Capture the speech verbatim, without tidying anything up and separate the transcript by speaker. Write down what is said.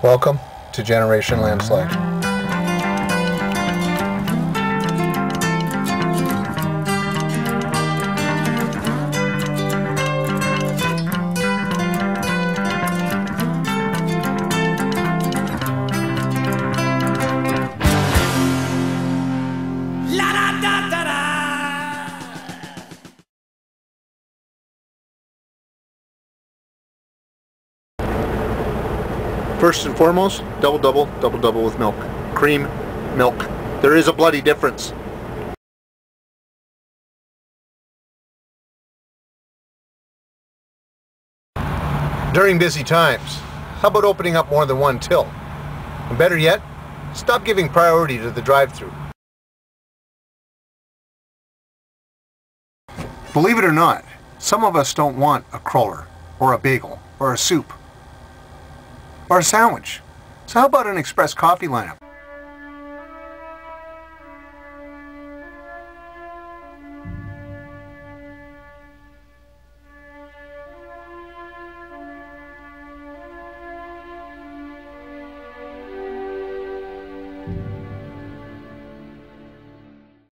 Speaker 1: Welcome to Generation Landslide. First and foremost, double double, double double with milk. Cream, milk. There is a bloody difference. During busy times, how about opening up more than one till? And better yet, stop giving priority to the drive-thru. Believe it or not, some of us don't want a cruller, or a bagel, or a soup, or a sandwich. So how about an express coffee lineup?